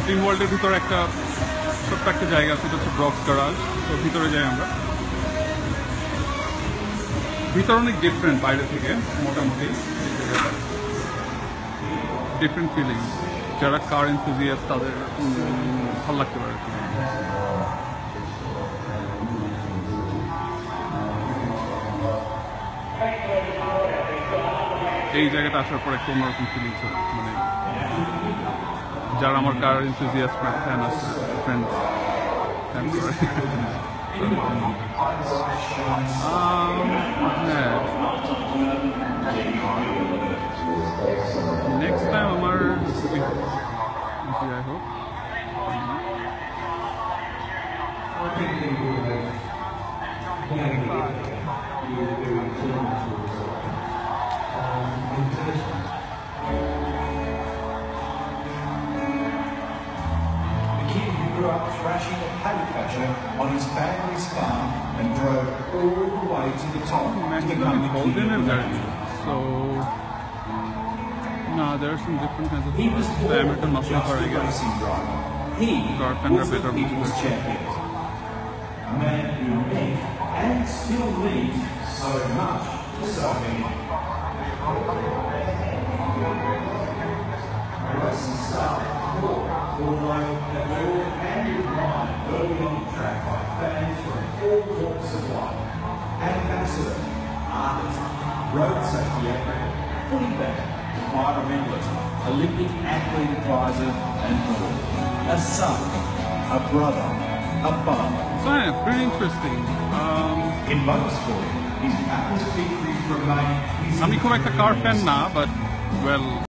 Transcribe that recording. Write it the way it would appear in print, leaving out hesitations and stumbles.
Dream ওয়ার্ল্ডের ভিতরে একটা ছোট্ট একটা জায়গা আছে, এটা হচ্ছে ব্রক্স গ্যারাজ। তো ভিতরে যাই আমরা। ভিতরে অনেক ডিফারেন্ট বাইরে থেকে, মোটামুটি ডিফারেন্ট ফিলিং। যারা কার এনথুজিয়াস্ট তাদের ভালো লাগতে পারে। এই জায়গাটা আসার পর একটা অন্যরকম ফিলিংস, মানে যারা আমার কার এনথুজিয়াস্ট ফ্যান আছে, ফ্যান করে। হ্যাঁ, নেক্সট টাইম আমার যাই হোক grew up thrashing a paddy on his family's farm and drove all the way to the top to become the king of the country. So, no, there are some different kinds of diameter muscle car, I guess. He was the better people's champion. A man who meant and still means so much to so many. Racing style, although the world and his mind early on the track by fans from all walks of life. Ambassador, artist, road safety advocate, footy back, environmentalist, Olympic athlete advisor, and more. A son, a brother, a father. So yeah, pretty interesting. In motorsport, his atmosphere remained. I'm not a car fan now, but well.